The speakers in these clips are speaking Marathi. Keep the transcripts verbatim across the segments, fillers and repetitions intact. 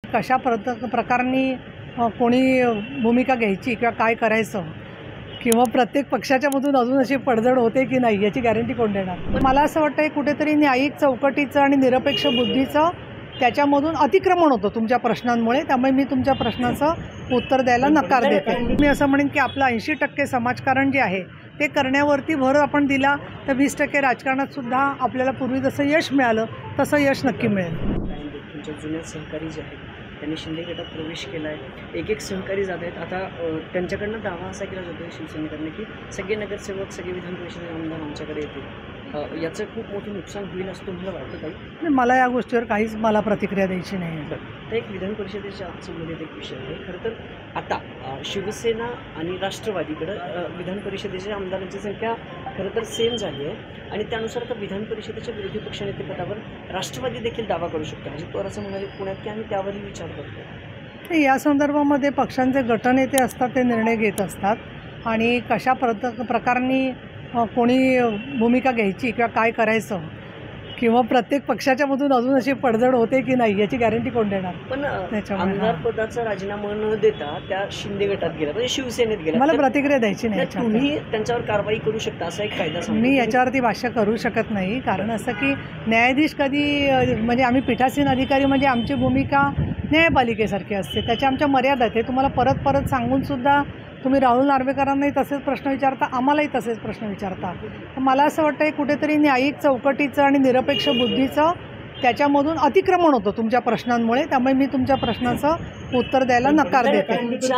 कशा प्रत प्रकारांनी कोणी भूमिका घ्यायची किंवा काय करायचं किंवा प्रत्येक पक्षाच्यामधून अजून अशी पडझड होते की नाही याची गॅरंटी कोण देणार. मला असं वाटतं कुठेतरी न्यायिक चौकटीचं आणि निरपेक्ष बुद्धीचं त्याच्यामधून अतिक्रमण होतं तुमच्या प्रश्नांमुळे. त्यामुळे मी तुमच्या प्रश्नाचं उत्तर द्यायला नकार देते. मी असं म्हणेन की आपलं ऐंशी टक्के समाजकारण जे आहे ते करण्यावरती भर आपण दिला तर वीस टक्के राजकारणात सुद्धा आपल्याला पूर्वी जसं यश मिळालं तसं यश नक्की मिळेल. तुमच्या जुन्या सहकारी जे आहेत त्यांनी शिंदे गटात प्रवेश केला आहे. एक एक सहकारी जात आहेत. आता त्यांच्याकडनं दावा असा केला जातो आहे शिवसेनेकडनं की सगळे नगरसेवक सगळे विधान परिषदेचे आमदार आमच्याकडे येतील. याचं खूप मोठं नुकसान होईल असं तुम्हाला वाटतं काही? मला या गोष्टीवर काहीच मला प्रतिक्रिया द्यायची नाही. तर एक विधान परिषदेच्या संबंधित एक विषय आहे. खरं तर आता शिवसेना आणि राष्ट्रवादीकडं विधान परिषदेच्या आमदारांची संख्या खरं तर सेम झाली आहे आणि त्यानुसार आता विधान परिषदेच्या विरोधी पक्षनेतेपदावर राष्ट्रवादी देखील दावा करू शकतो. अजित पवार असं म्हणाले पुण्यात की आम्ही त्यावरही विचार करतो. या संदर्भामध्ये पक्षांचे गटनेते असतात ते निर्णय घेत असतात आणि कशा प्रत प्रकारांनी कोणी भूमिका घ्यायची किंवा काय करायचं किंवा प्रत्येक पक्षाच्यामधून अजून अशी पडझड होते की नाही याची गॅरंटी कोण देणार. पण आमदार पदाचा राजीनामा न देता त्या शिंदे गटात गेला म्हणजे शिवसेनेत गेला. मला प्रतिक्रिया द्यायची नाही. तुम्ही त्यांच्यावर कारवाई करू शकता असा एक कायदा मी याच्यावरती भाष्य करू शकत नाही. कारण असं की न्यायाधीश कधी म्हणजे आम्ही पीठासीन अधिकारी म्हणजे आमची भूमिका न्यायपालिकेसारखी असते. त्याच्या आमच्या मर्यादा आहेत. हे तुम्हाला परत परत सांगूनसुद्धा तुम्ही राहुल नार्वेकरांनाही तसेच प्रश्न विचारता आम्हालाही तसेच प्रश्न विचारता. तर मला असं वाटतं कुठेतरी न्यायिक चौकटीचं आणि निरपेक्ष बुद्धीचं त्याच्यामधून अतिक्रमण होतं तुमच्या प्रश्नांमुळे. त्यामुळे मी तुमच्या प्रश्नाचं उत्तर द्यायला नकार देते.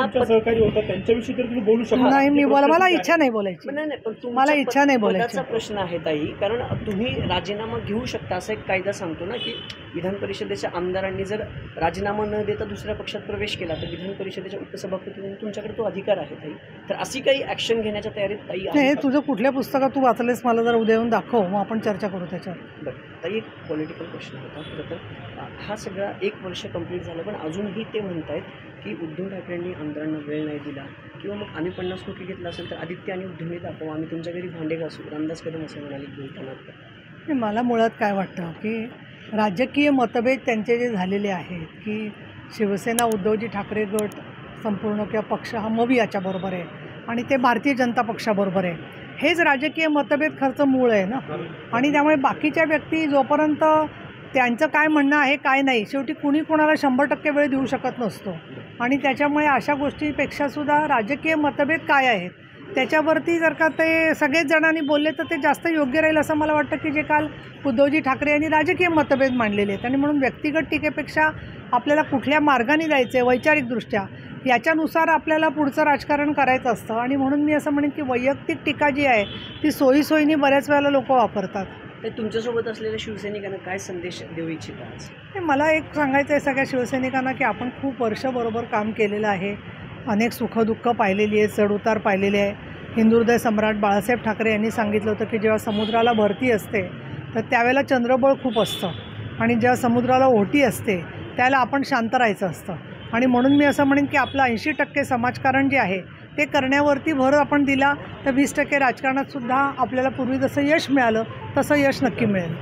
नाही मी बोला मला इच्छा नाही बोलायची. मला इच्छा नाही बोलायची. प्रश्न आहे ताई कारण तुम्ही राजीनामा घेऊ शकता असा एक कायदा सांगतो ना की विधान परिषदेच्या आमदारांनी जर राजीनामा न देता दुसऱ्या पक्षात प्रवेश केला तर विधान परिषदेच्या उपसभापती म्हणून तुमच्याकडे तो अधिकार आहे ताई. तर अशी काही ॲक्शन घेण्याच्या तयारीत ताई आहे? हे तुझं कुठल्या पुस्तकात तू वाचलेस मला जर उद्या येऊन दाखव मग आपण चर्चा करू त्याच्यावर. बरं ताई एक पॉलिटिकल क्वेश्चन होता. खरं तर हा सगळा एक वर्ष कंप्लीट झालं पण अजूनही ते म्हणत आहेत की उद्धव ठाकरेंनी आमदारांना वेळ नाही दिला किंवा मग आम्ही पन्नास कोटी घेतला असेल तर आदित्य आणि उद्धवने दाखवा आम्ही तुमच्या घरी भांडे घासू. रामदास कदम असं म्हणाले बोलताना. मला मुळात काय वाटतं की राजकीय मतभेद त्यांचे जे झालेले आहेत की शिवसेना उद्धवजी ठाकरे गट संपूर्ण किंवा पक्ष हा मवी याच्याबरोबर आहे आणि ते भारतीय जनता पक्षाबरोबर आहे. हेच राजकीय मतभेद खर्च मूळ आहे ना. आणि त्यामुळे बाकीच्या व्यक्ती जोपर्यंत त्यांचं काय म्हणणं आहे काय नाही शेवटी कुणी कोणाला शंभर टक्के वेळ देऊ शकत नसतो. आणि त्याच्यामुळे अशा गोष्टीपेक्षासुद्धा राजकीय मतभेद काय आहेत त्याच्यावरती जर का ते सगळेच जणांनी बोलले तर ते जास्त योग्य राहील असं मला वाटतं की जे काल उद्धवजी ठाकरे यांनी राजकीय मतभेद मांडलेले आहेत. आणि म्हणून व्यक्तिगत टीकेपेक्षा आपल्याला कुठल्या मार्गाने जायचं आहे वैचारिकदृष्ट्या याच्यानुसार आपल्याला पुढचं राजकारण करायचं असतं. आणि म्हणून मी असं म्हणेन की वैयक्तिक टीका जी आहे ती सोयीसोयीने बऱ्याच वेळेला लोक वापरतात. तुमच्यासोबत असलेल्या शिवसैनिकांना काय संदेश देऊ इच्छिता? मला एक सांगायचं आहे सगळ्या शिवसैनिकांना की आपण खूप वर्षबरोबर काम केलेलं आहे. अनेक सुखदुःख पाहिलेली आहे चढउतार पाहिलेले आहे. हिंदुहृदय सम्राट बाळासाहेब ठाकरे यांनी सांगितलं होतं की जेव्हा समुद्राला भरती असते तर त्यावेळेला चंद्रबळ खूप असतं आणि जेव्हा समुद्राला ओहोटी असते त्याला आपण शांत राहायचं असतं. आणि म्हणून मी असं म्हणेन की आपलं ऐंशी टक्के समाजकारण जे आहे ते करण्यावरती भर आपण दिला तर वीस टक्के राजकारणात सुद्धा आपल्याला पूर्वी जसं यश मिळालं तसं यश नक्की मिळेल.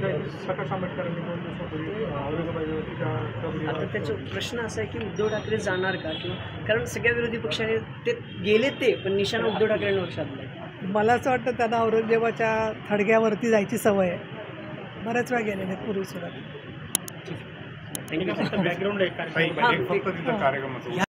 आता त्याचा प्रश्न असा आहे की उद्धव ठाकरे जाणार का किंवा कारण सगळ्या विरोधी पक्षाने ते गेले ते पण निशाणा उद्धव ठाकरेंवर साधला. मला असं वाटतं त्यांना औरंगजेबाच्या थडग्यावरती जायची सवय आहे. बऱ्याच वेळा गेलेले आहेत पूर्वी सुद्धा. थँक्यू. बॅकग्राऊंड आहे.